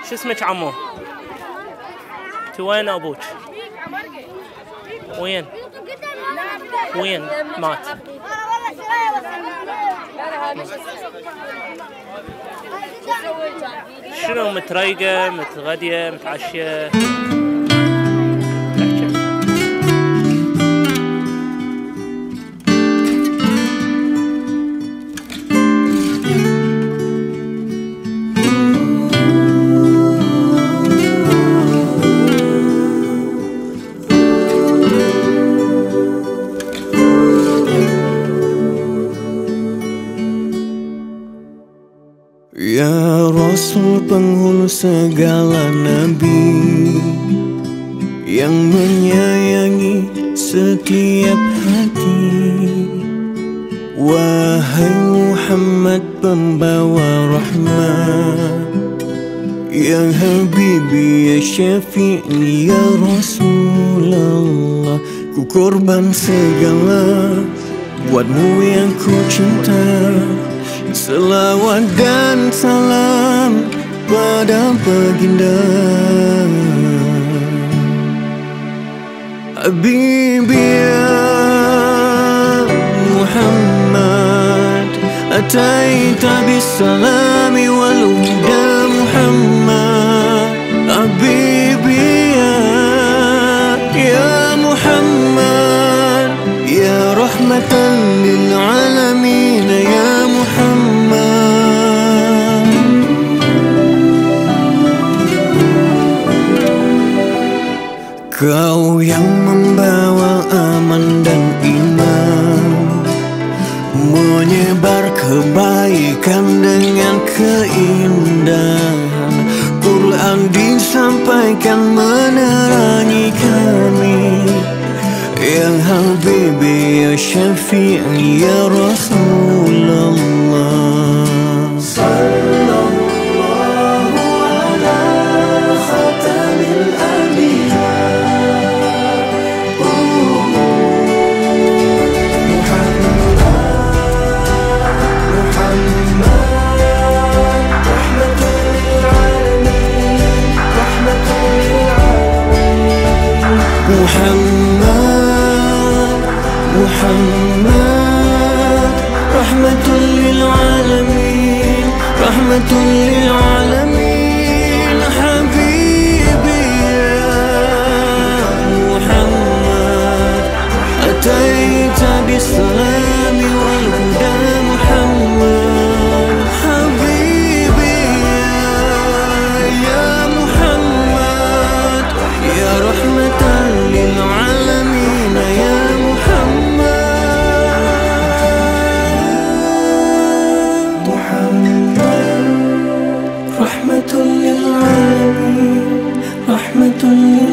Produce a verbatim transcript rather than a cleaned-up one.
شو اسمك عمو؟ انت وين ابوك؟ وين؟ وين مات؟ شنو متريقة متغدية متعشية؟ Ya Rasul, penghulu segala nabi, yang menyayangi setiap hati. Wahai Muhammad, pembawa rahmat, ya Habibi, ya Syafi'i, ya Rasulullah. Ku korban segala buatmu yang ku cinta. Selawat dan salam pada baginda Habibi ya Muhammad, ataita bisalami wal huda Muhammad. Habibi ya, ya Muhammad, ya rahmatan lil alamin ya Muhammad. Kau yang membawa aman dan iman, menyebar kebaikan dengan keindahan. Quran disampaikan menerangi kami. Ya Habibi, ya Syafi'i, ya Rasulullah. Muhammad, Muhammad, rahmatul lil alamin, rahmatul lil alamin. Habibi ya Muhammad, ataita bisalami wal huda Muhammad. Habibi ya Muhammad, ya rahmatan lil alamin ya Muhammad. Muhammad, rahmatul lil alamin, rahmatul lil